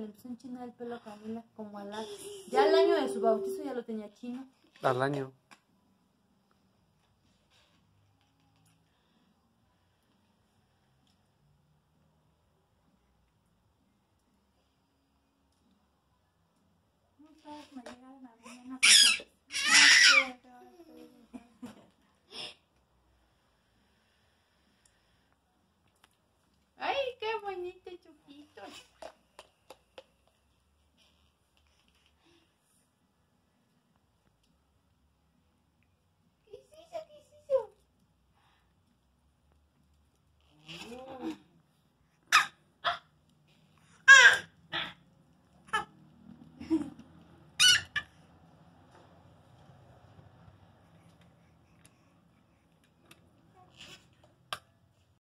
le empezó a enchinar el pelo a Camila, como ya al año de su bautizo ya lo tenía chino. Al año. No sabes, me llega la mañana.